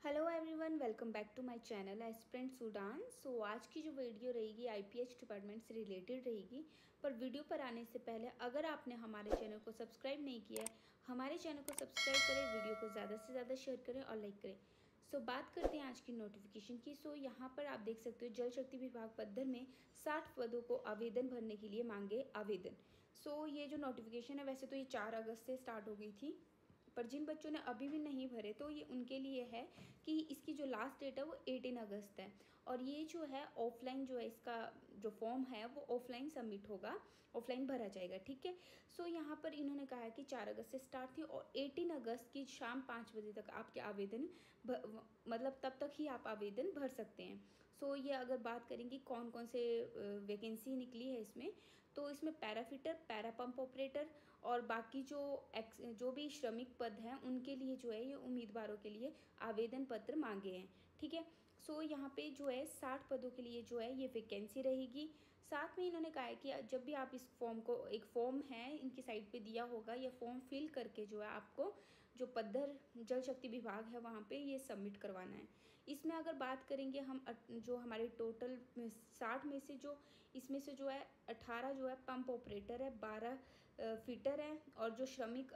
Hello everyone, welcome back to my channel aspirant Sudan. So आज की जो वीडियो रहेगी आईपीएच डिपार्टमेंट से रिलेटेड रहेगी। पर वीडियो पर आने से पहले अगर आपने हमारे चैनल को सब्सक्राइब नहीं किया है, हमारे चैनल को सब्सक्राइब करें, वीडियो को ज़्यादा से ज़्यादा शेयर करें और लाइक करें। सो बात करते हैं आज की नोटिफिकेशन की। सो यहाँ पर आप देख सकते हो जल शक्ति विभाग पद्धर में 60 पदों को आवेदन भरने के लिए मांगे आवेदन। सो ये जो नोटिफिकेशन है वैसे तो ये 4 अगस्त से स्टार्ट हो गई थी, पर जिन बच्चों ने अभी भी नहीं भरे तो ये उनके लिए है कि इसकी जो लास्ट डेट है वो 18 अगस्त है। और ये जो है ऑफलाइन जो है इसका जो फॉर्म है वो ऑफलाइन सबमिट होगा, ऑफलाइन भरा जाएगा। ठीक है। सो यहाँ पर इन्होंने कहा है कि 4 अगस्त से स्टार्ट थी और 18 अगस्त की शाम 5 बजे तक आपके आवेदन मतलब तब तक ही आप आवेदन भर सकते हैं। सो ये अगर बात करेंगे कौन कौन से वैकेंसी निकली है इसमें, तो इसमें पैराफिटर, पैरा पंप ऑपरेटर और बाकी जो भी श्रमिक पद हैं उनके लिए जो है ये उम्मीदवारों के लिए आवेदन पत्र मांगे हैं। ठीक है। सो यहाँ पे जो है 60 पदों के लिए जो है ये वैकेंसी रहेगी। साथ में इन्होंने कहा है कि जब भी आप इस फॉर्म को, एक फॉर्म है इनकी साइट पे दिया होगा, ये फॉर्म फिल करके जो है आपको जो पद्धर जल शक्ति विभाग है वहाँ पे ये सबमिट करवाना है। इसमें अगर बात करेंगे हम जो हमारे टोटल 60 में से जो इसमें से जो है 18 जो है पंप ऑपरेटर है, 12 फिटर है और जो श्रमिक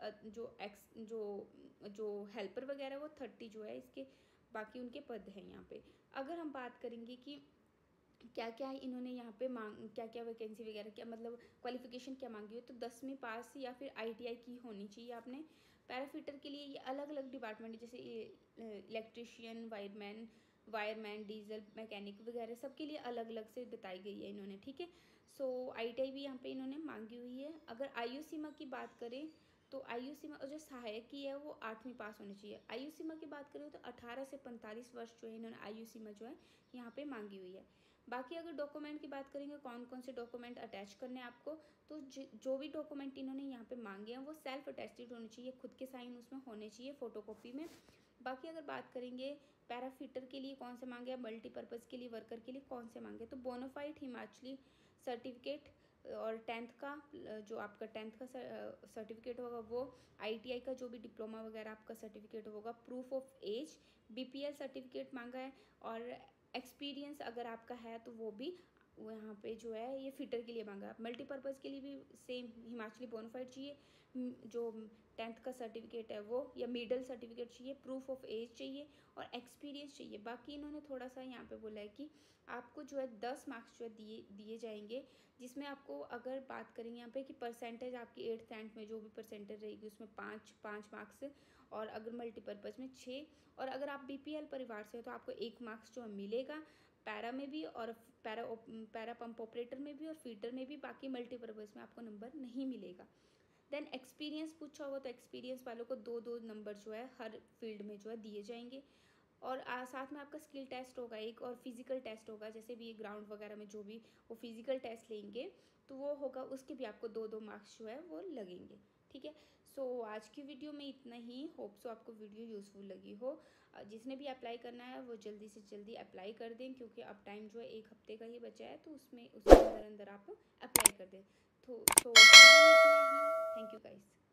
जो हेल्पर वगैरह वो 30 जो है इसके बाकी उनके पद हैं यहाँ पे। अगर हम बात करेंगे कि क्या क्या इन्होंने यहाँ पे क्या क्या वैकेंसी वगैरह, क्या मतलब क्वालिफिकेशन क्या मांगी हो, तो 10वीं पास या फिर आईटीआई की होनी चाहिए आपने। पैराफिटर के लिए ये अलग अलग डिपार्टमेंट है, जैसे इलेक्ट्रिशियन, वायरमैन, डीजल मैकेनिक वगैरह सबके लिए अलग अलग से बताई गई है इन्होंने। ठीक है। सो आईटीआई भी यहाँ पे इन्होंने मांगी हुई है। अगर आयु सीमा की बात करें तो आयु सीमा जो सहायक की है वो 8वीं पास होनी चाहिए। आयु सीमा की बात करें तो 18 से 45 वर्ष जो है इन्होंने आयु सीमा जो है यहाँ पे मांगी हुई है। बाकी अगर डॉक्यूमेंट की बात करेंगे कौन कौन से डॉक्यूमेंट अटैच करने हैं आपको, तो जो भी डॉक्यूमेंट इन्होंने यहाँ पे मांगे हैं वो सेल्फ अटेस्टेड होने चाहिए, खुद के साइन उसमें होने चाहिए फोटोकॉपी में। बाकी अगर बात करेंगे पैराफिटर के लिए कौन से मांगे, मल्टीपर्पज़ के लिए, वर्कर के लिए कौन से मांगे, तो बोनाफाइड हिमाचली सर्टिफिकेट और 10th का जो आपका 10th का सर्टिफिकेट होगा वो, आईटीआई का जो भी डिप्लोमा वगैरह आपका सर्टिफिकेट होगा, proof of age, BPL certificate मांगा है और एक्सपीरियंस अगर आपका है तो वो भी यहाँ पे जो है ये फिटर के लिए मांगा। मल्टीपर्पज़ के लिए भी सेम हिमाचली बोनाफाइड चाहिए, जो 10th का सर्टिफिकेट है वो, या मिडल सर्टिफिकेट चाहिए, प्रूफ ऑफ एज चाहिए और एक्सपीरियंस चाहिए। बाकी इन्होंने थोड़ा सा यहाँ पे बोला है कि आपको जो है 10 मार्क्स जो है दिए जाएंगे, जिसमें आपको अगर बात करेंगे यहाँ पे कि परसेंटेज आपकी 8th एंड में जो भी परसेंटेज रहेगी उसमें 5 मार्क्स, और अगर मल्टीपर्पज़ में 6, और अगर आप बीपीएल परिवार से हो तो आपको 1 मार्क्स जो है मिलेगा पैरा में भी और पैरा पंप ऑपरेटर में भी और फीटर में भी। बाकी मल्टीपर्पज़ में आपको नंबर नहीं मिलेगा। देन एक्सपीरियंस पूछा होगा तो एक्सपीरियंस वालों को 2-2 नंबर जो है हर फील्ड में जो है दिए जाएंगे। और साथ में आपका स्किल टेस्ट होगा एक, और फिजिकल टेस्ट होगा, जैसे भी ग्राउंड वगैरह में जो भी वो फिजिकल टेस्ट लेंगे तो वो होगा, उसके भी आपको 2-2 मार्क्स जो है वो लगेंगे। ठीक है। सो आज की वीडियो में इतना ही। होप सो आपको वीडियो यूज़फुल लगी हो। जिसने भी अप्लाई करना है वो जल्दी से जल्दी अप्लाई कर दें, क्योंकि अब टाइम जो है 1 हफ्ते का ही बचा है, तो उसके अंदर अंदर आप अप्लाई कर दें। तो इतना ही। Thank you guys.